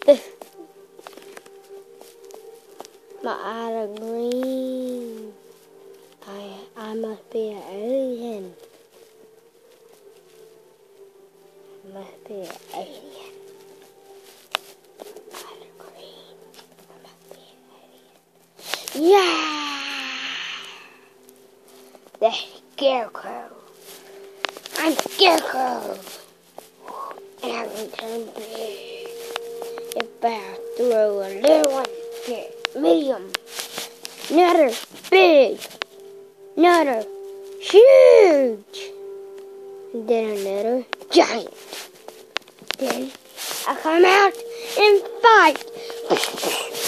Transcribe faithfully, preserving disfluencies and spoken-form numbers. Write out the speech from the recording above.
My eyes are green. I I must be an alien. I must be an alien. My eyes are green. I must be an alien. Yeah! The Scarecrow. I'm Scarecrow. And I can turn big. If I throw a little one, get medium. Another big. Another huge. And then another giant. Then I come out and fight.